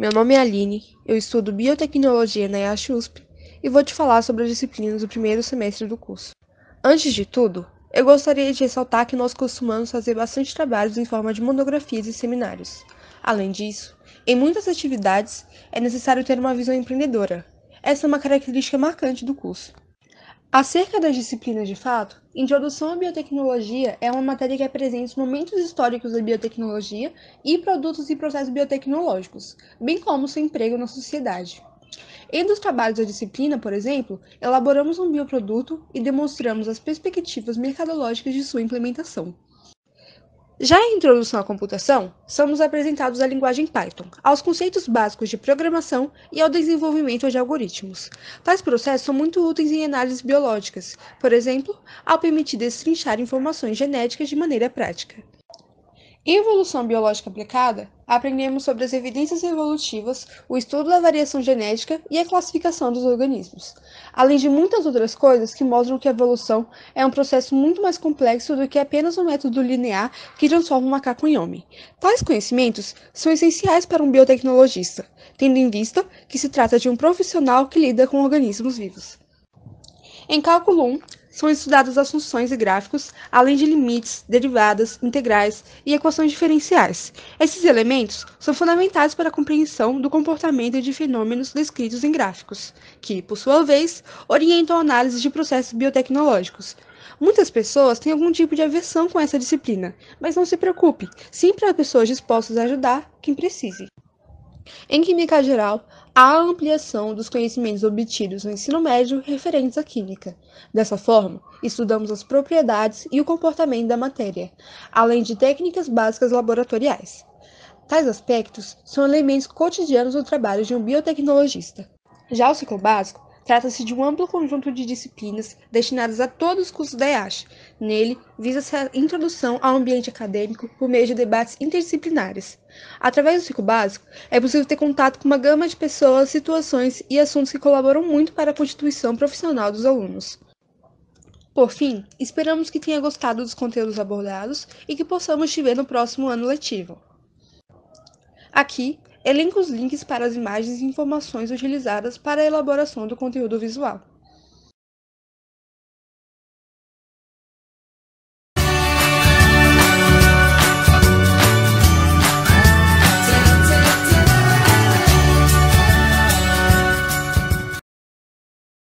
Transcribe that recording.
Meu nome é Aline, eu estudo Biotecnologia na IASH USP e vou te falar sobre as disciplinas do primeiro semestre do curso. Antes de tudo, eu gostaria de ressaltar que nós costumamos fazer bastante trabalhos em forma de monografias e seminários. Além disso, em muitas atividades é necessário ter uma visão empreendedora. Essa é uma característica marcante do curso. Acerca das disciplinas de fato, Introdução à Biotecnologia é uma matéria que apresenta os momentos históricos da biotecnologia e produtos e processos biotecnológicos, bem como seu emprego na sociedade. Entre os trabalhos da disciplina, por exemplo, elaboramos um bioproduto e demonstramos as perspectivas mercadológicas de sua implementação. Já em Introdução à Computação, somos apresentados à linguagem Python, aos conceitos básicos de programação e ao desenvolvimento de algoritmos. Tais processos são muito úteis em análises biológicas, por exemplo, ao permitir destrinchar informações genéticas de maneira prática. Em Evolução Biológica Aplicada, aprendemos sobre as evidências evolutivas, o estudo da variação genética e a classificação dos organismos, além de muitas outras coisas que mostram que a evolução é um processo muito mais complexo do que apenas um método linear que transforma um macaco em homem. Tais conhecimentos são essenciais para um biotecnologista, tendo em vista que se trata de um profissional que lida com organismos vivos. Em Cálculo 1, são estudadas as funções e gráficos, além de limites, derivadas, integrais e equações diferenciais. Esses elementos são fundamentais para a compreensão do comportamento de fenômenos descritos em gráficos, que, por sua vez, orientam a análise de processos biotecnológicos. Muitas pessoas têm algum tipo de aversão com essa disciplina, mas não se preocupe, sempre há pessoas dispostas a ajudar quem precise. Em Química Geral, há a ampliação dos conhecimentos obtidos no ensino médio referentes à química. Dessa forma, estudamos as propriedades e o comportamento da matéria, além de técnicas básicas laboratoriais. Tais aspectos são elementos cotidianos do trabalho de um biotecnologista. Já o ciclo básico trata-se de um amplo conjunto de disciplinas destinadas a todos os cursos da IASH. Nele, visa-se a introdução ao ambiente acadêmico por meio de debates interdisciplinares. Através do ciclo básico, é possível ter contato com uma gama de pessoas, situações e assuntos que colaboram muito para a constituição profissional dos alunos. Por fim, esperamos que tenha gostado dos conteúdos abordados e que possamos te ver no próximo ano letivo. Aqui, elenco os links para as imagens e informações utilizadas para a elaboração do conteúdo visual.